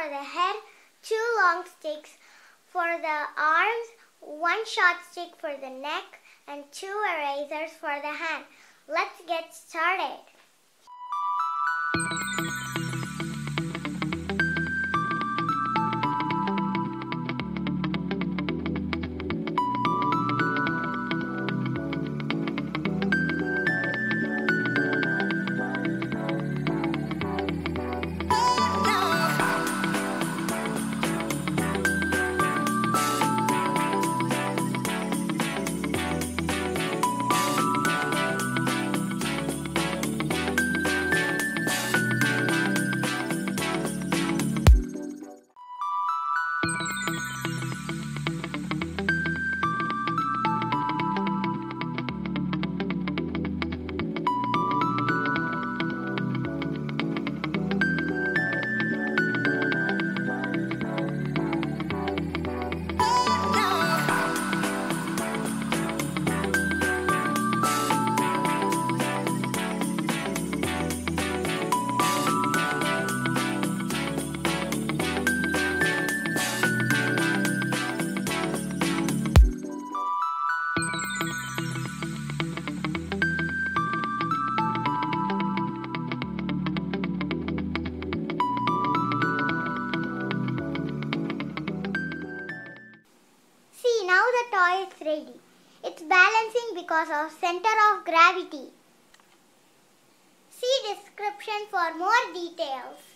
for the head, 2 long sticks for the arms, 1 short stick for the neck, and 2 erasers for the hand. Let's get started. Now the toy is ready. It's balancing because of center of gravity. See description for more details.